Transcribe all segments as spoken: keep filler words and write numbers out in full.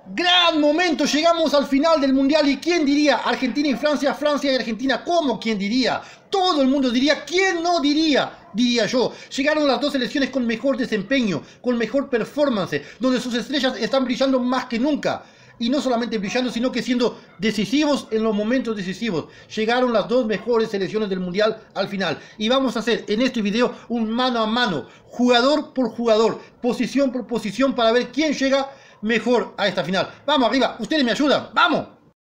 Gran momento, llegamos al final del Mundial y ¿quién diría? Argentina y Francia, Francia y Argentina, ¿cómo quién diría? Todo el mundo diría, ¿quién no diría? Diría yo. Llegaron las dos selecciones con mejor desempeño, con mejor performance, donde sus estrellas están brillando más que nunca. Y no solamente brillando, sino que siendo decisivos en los momentos decisivos. Llegaron las dos mejores selecciones del Mundial al final. Y vamos a hacer en este video un mano a mano, jugador por jugador, posición por posición, para ver quién llega mejor a esta final. Vamos arriba, ustedes me ayudan, ¡vamos!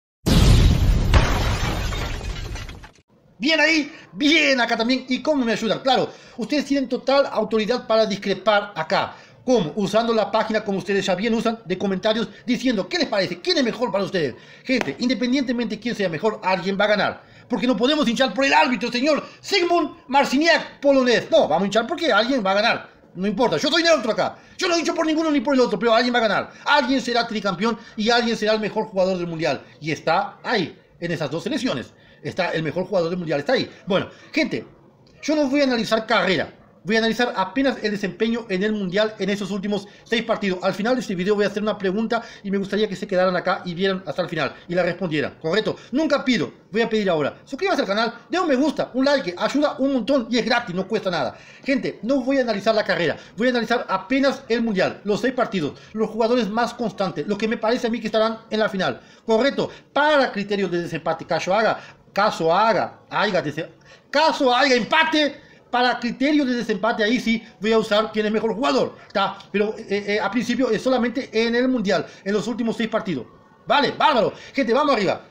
Bien ahí, bien acá también. ¿Y cómo me ayudan? Claro, ustedes tienen total autoridad para discrepar acá. ¿Cómo? Usando la página, como ustedes ya bien usan, de comentarios, diciendo ¿qué les parece? ¿Quién es mejor para ustedes? Gente, independientemente de quién sea mejor, alguien va a ganar. Porque no podemos hinchar por el árbitro, señor Zygmunt Marciniak, polonés. No, vamos a hinchar porque alguien va a ganar. No importa, yo soy neutro acá. Yo no hincho por ninguno ni por el otro, pero alguien va a ganar. Alguien será tricampeón y alguien será el mejor jugador del Mundial. Y está ahí, en esas dos selecciones. Está el mejor jugador del Mundial, está ahí. Bueno, gente, yo no voy a analizar carrera. Voy a analizar apenas el desempeño en el Mundial en esos últimos seis partidos. Al final de este video voy a hacer una pregunta y me gustaría que se quedaran acá y vieran hasta el final y la respondieran, ¿correcto? Nunca pido, voy a pedir ahora. Suscríbanse al canal, den un me gusta, un like, ayuda un montón y es gratis, no cuesta nada. Gente, no voy a analizar la carrera, voy a analizar apenas el Mundial, los seis partidos, los jugadores más constantes, lo que me parece a mí que estarán en la final, ¿correcto? Para criterios de desempate, caso haga, caso haga, haya, caso haga empate. Para criterios de desempate, ahí sí voy a usar quién es mejor jugador, ¿está? Pero eh, eh, a principio es solamente en el Mundial, en los últimos seis partidos. Vale, bárbaro. Gente, vamos arriba.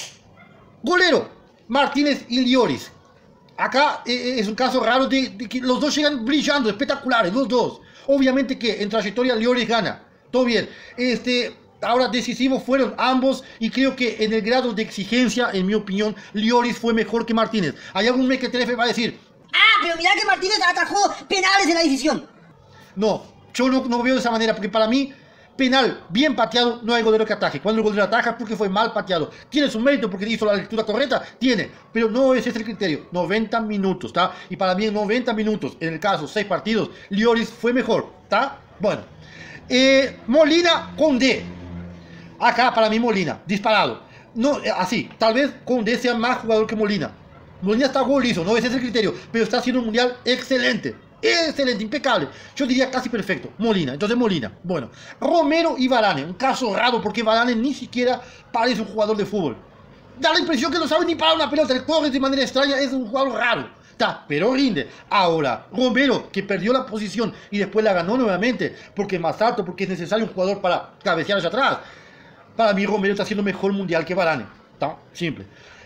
Golero, Martínez y Lloris. Acá eh, es un caso raro de, de que los dos llegan brillando, espectaculares, los dos. Obviamente que en trayectoria Lloris gana, todo bien. Este... Ahora decisivos fueron ambos y creo que en el grado de exigencia, en mi opinión, Lloris fue mejor que Martínez. Hay algún mequetrefe va a decir, ah, pero mirá que Martínez atajó penales en la decisión. No, yo no, no veo de esa manera, porque para mí, penal bien pateado, no hay golero que ataje. Cuando el golero ataja es porque fue mal pateado. Tiene su mérito porque hizo la lectura correcta, tiene, pero no ese es el criterio. noventa minutos, ¿está? Y para mí en noventa minutos, en el caso seis partidos, Lloris fue mejor, ¿está? Bueno, eh, Molina con D. Acá para mí Molina, disparado. No, así, tal vez Condé sea más jugador que Molina. Molina está golizo, no ese es el criterio, pero está haciendo un Mundial excelente. Excelente, impecable. Yo diría casi perfecto. Molina, entonces Molina. Bueno, Romero y Varane, un caso raro porque Varane ni siquiera parece un jugador de fútbol. Da la impresión que no sabe ni parar una pelota, le corre de manera extraña, es un jugador raro. Está, pero rinde. Ahora, Romero, que perdió la posición y después la ganó nuevamente, porque es más alto, porque es necesario un jugador para cabecear hacia atrás. Para mí Romero está haciendo mejor Mundial que Varane. Está simple.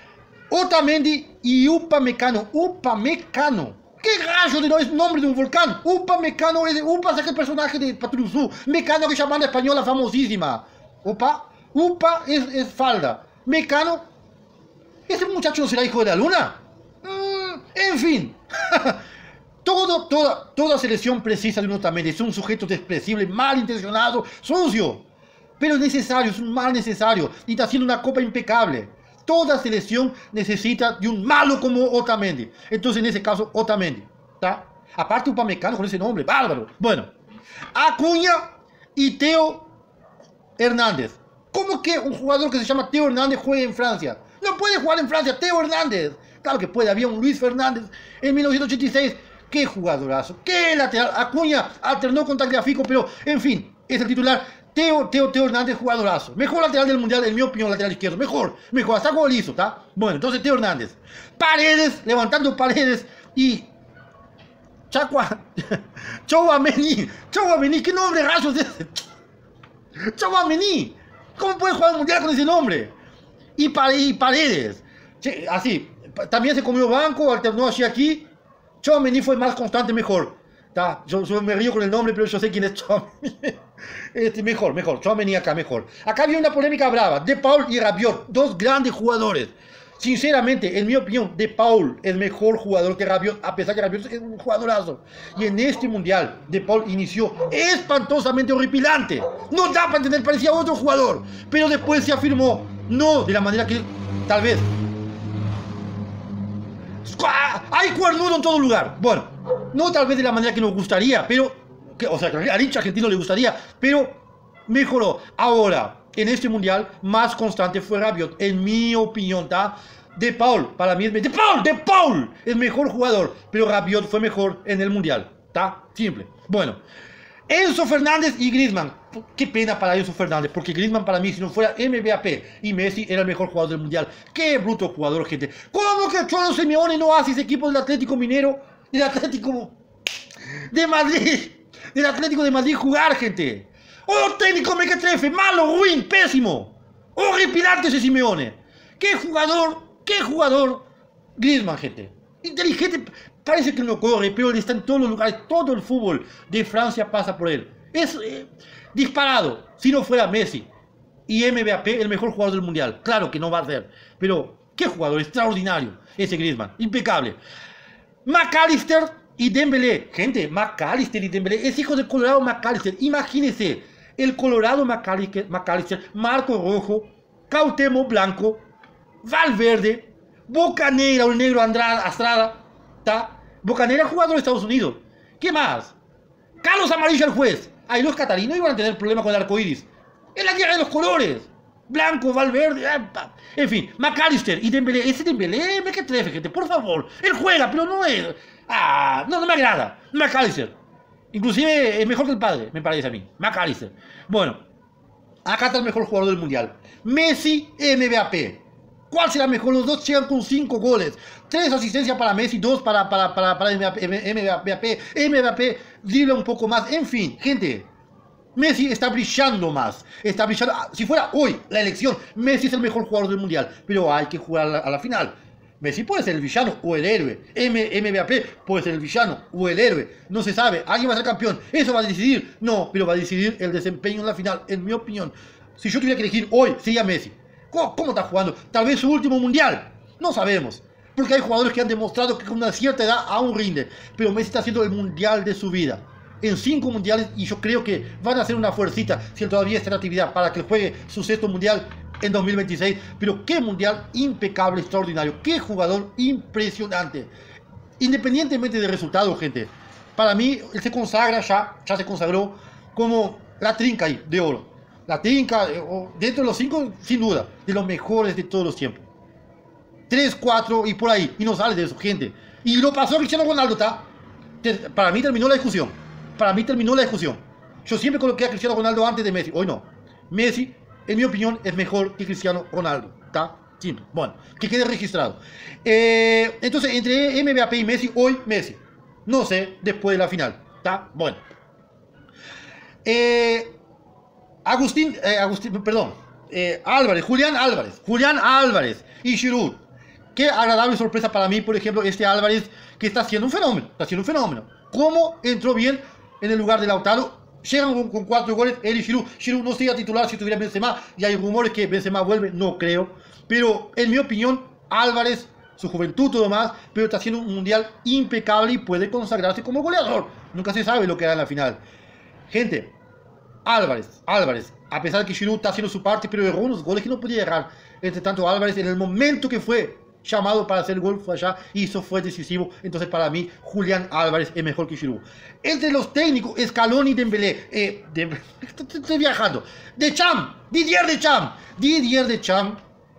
Otamendi y Upamecano. Upamecano. ¿Qué rayo de no es nombre de un volcán? Upamecano es... Upa es aquel personaje de Patrusú. Mecano que llaman española famosísima. Upa. Upa es, es falda. Mecano. ¿Ese muchacho no será hijo de la luna? Mm, en fin. Todo, toda, toda selección precisa de un Otamendi. Es un sujeto despreciable, malintencionado, sucio. Pero es necesario, es un mal necesario. Y está haciendo una copa impecable. Toda selección necesita de un malo como Otamendi. Entonces, en ese caso, Otamendi. ¿Está? Aparte, Upamecano con ese nombre. Bárbaro. Bueno. Acuña y Teo Hernández. ¿Cómo que un jugador que se llama Teo Hernández juega en Francia? No puede jugar en Francia, Teo Hernández. Claro que puede. Había un Luis Fernández en mil novecientos ochenta y seis. ¡Qué jugadorazo! ¡Qué lateral! Acuña alternó con Tagliafico, pero, en fin, es el titular. Teo, Teo, Teo Hernández, jugadorazo. Mejor lateral del Mundial, en mi opinión, lateral izquierdo. Mejor, mejor, hasta golizo, ¿está? Bueno, entonces Teo Hernández. Paredes, levantando Paredes y... Chacua... Chouameni. Chouameni, ¿qué nombre rayos es ese? Chouameni. ¿Cómo puede jugar un Mundial con ese nombre? Y, pare, y Paredes. Che, así, también se comió banco, alternó así aquí. Chouameni fue más constante, mejor. Ta, yo, yo me río con el nombre, pero yo sé quién es Chouameni. Este, mejor, mejor. Chouameni acá, mejor. Acá había una polémica brava. De Paul y Rabiot, dos grandes jugadores. Sinceramente, en mi opinión, De Paul es mejor jugador que Rabiot, a pesar que Rabiot es un jugadorazo. Y en este Mundial, De Paul inició espantosamente horripilante. No da para entender, parecía otro jugador. Pero después se afirmó, no de la manera que tal vez... Hay cuernudo en todo lugar. Bueno, no tal vez de la manera que nos gustaría, pero, que, o sea, que al hincha argentino le gustaría, pero mejoró. Ahora, en este mundial, más constante fue Rabiot, en mi opinión, ¿tá? De Paul, para mí es... De Paul, De Paul, es mejor jugador, pero Rabiot fue mejor en el mundial, ¿tá? Simple. Bueno, Enzo Fernández y Griezmann. Qué pena para Enzo Fernández, porque Griezmann para mí, si no fuera M V P y Messi, era el mejor jugador del mundial. Qué bruto jugador, gente. ¿Cómo que Cholo Simeone no hace ese equipo del Atlético Minero, del Atlético de Madrid, del Atlético de Madrid jugar, gente? ¡Oh, técnico mequetrefe! ¡Malo, ruin, pésimo! ¡Horripilante ese Simeone! ¡Qué jugador! ¡Qué jugador! Griezmann, gente. Inteligente. Parece que no corre, pero él está en todos los lugares. Todo el fútbol de Francia pasa por él. Es eh, disparado. Si no fuera Messi y M V P, el mejor jugador del mundial. Claro que no va a ser. Pero qué jugador extraordinario ese Griezmann. Impecable. McAllister y Dembélé. Gente, McAllister y Dembélé. Es hijo del Colorado McAllister. Imagínense. El Colorado McAllister, McAllister, Marco Rojo, Cuauhtémoc Blanco, Valverde, Bocaneira, el negro Andrada, Astrada, ¿tá? Bocaneira, jugador de Estados Unidos. ¿Qué más? Carlos Amarillo, el juez. Ahí los catarinos iban a tener problemas con el arco iris. Es la guerra de los colores. Blanco, Valverde, en fin, McAllister y Dembélé. Ese Dembélé, me que trefe, gente, por favor. Él juega, pero no es... Ah, no, no me agrada. McAllister. Inclusive es mejor que el padre, me parece a mí. McAllister. Bueno, acá está el mejor jugador del mundial. Messi, M V P. ¿Cuál será mejor? Los dos llegan con cinco goles. Tres asistencias para Messi, dos para, para, para, para M V P. M V P dribla un poco más. En fin, gente. Messi está brillando más. Está brillando. Si fuera hoy la elección, Messi es el mejor jugador del mundial. Pero hay que jugar a la, a la final. Messi puede ser el villano o el héroe. M V P puede ser el villano o el héroe. No se sabe. Alguien va a ser campeón. ¿Eso va a decidir? No, pero va a decidir el desempeño en la final, en mi opinión. Si yo tuviera que elegir hoy, sería Messi. ¿Cómo, cómo está jugando? Tal vez su último mundial. No sabemos. Porque hay jugadores que han demostrado que con una cierta edad aún rinde. Pero Messi está haciendo el mundial de su vida. En cinco mundiales, y yo creo que van a hacer una fuercita, si él todavía está en actividad, para que juegue su sexto mundial en dos mil veintiséis, pero qué mundial impecable, extraordinario, qué jugador impresionante. Independientemente del resultado, gente, para mí él se consagra ya, ya se consagró como la trinca ahí, de oro. La trinca, dentro de los cinco, sin duda, de los mejores de todos los tiempos. Tres, cuatro y por ahí, y no sale de eso, gente. Y lo pasó a Cristiano Ronaldo, ¿está? Para mí terminó la discusión. Para mí terminó la discusión. Yo siempre coloqué a Cristiano Ronaldo antes de Messi. Hoy no. Messi, en mi opinión, es mejor que Cristiano Ronaldo. ¿Está? Simple. Bueno, que quede registrado. Eh, entonces, entre M V P y Messi, hoy Messi. No sé, después de la final. ¿Está? Bueno. Eh, Agustín, eh, Agustín, perdón. Eh, Álvarez, Julián Álvarez. Julián Álvarez y Giroud. Qué agradable sorpresa para mí, por ejemplo, este Álvarez que está haciendo un fenómeno. Está haciendo un fenómeno. ¿Cómo entró bien en el lugar de Lautaro? Llegan con, con cuatro goles, él y Giroud. Giroud no sería titular si tuviera Benzema. Y hay rumores que Benzema vuelve, no creo. Pero en mi opinión, Álvarez, su juventud todo más, pero está haciendo un mundial impecable y puede consagrarse como goleador. Nunca se sabe lo que hará en la final. Gente, Álvarez, Álvarez, a pesar de que Giroud está haciendo su parte, pero erró unos goles que no podía errar. Entre tanto, Álvarez, en el momento que fue llamado para hacer el gol, fue allá y eso fue decisivo. Entonces, para mí, Julián Álvarez es mejor que Giroud. Entre los técnicos, Scaloni y Dembélé. Eh, de, estoy viajando. Deschamps, Didier Deschamps. Didier Deschamps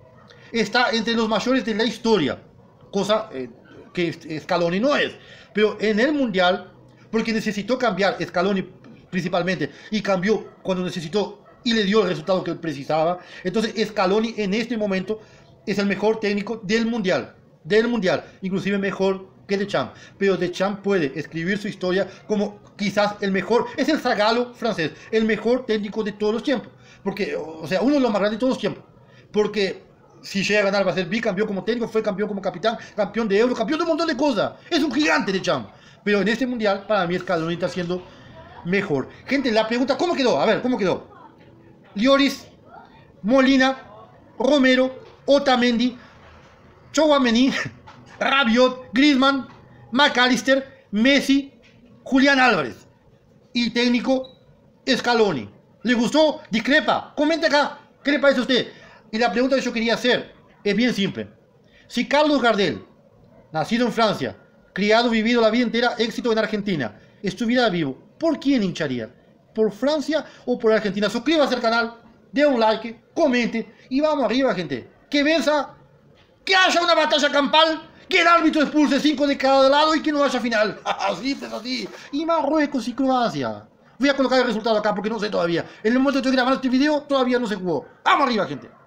está entre los mayores de la historia. Cosa eh, que Scaloni no es. Pero en el Mundial, porque necesitó cambiar Scaloni principalmente, y cambió cuando necesitó y le dio el resultado que él precisaba. Entonces, Scaloni en este momento es el mejor técnico del mundial, del mundial, inclusive mejor que Deschamps. Pero Deschamps puede escribir su historia como quizás el mejor, es el Zagallo francés, el mejor técnico de todos los tiempos. Porque, o sea, uno de los más grandes de todos los tiempos. Porque si llega a ganar va a ser bicampeón como técnico, fue campeón como capitán, campeón de Euro, campeón de un montón de cosas. Es un gigante Deschamps. Pero en este mundial, para mí, Scaloni está siendo mejor. Gente, la pregunta, ¿cómo quedó? A ver, ¿cómo quedó? Lloris, Molina, Romero, Otamendi, Tchouaméni, Rabiot, Griezmann, McAllister, Messi, Julián Álvarez. Y técnico, Scaloni. ¿Le gustó? ¿Discrepa? Comente acá. ¿Qué le parece a usted? Y la pregunta que yo quería hacer es bien simple. Si Carlos Gardel, nacido en Francia, criado, vivido la vida entera, éxito en Argentina, estuviera vivo, ¿por quién hincharía? por Francia o por Argentina. Suscríbase al canal, dé un like, comente y vamos arriba, gente. Que venza, que haya una batalla campal, que el árbitro expulse cinco de cada lado y que no haya final. Así, pues así. Y Marruecos y Croacia. Voy a colocar el resultado acá porque no sé todavía. En el momento que estoy grabando este video todavía no se jugó. Vamos arriba, gente.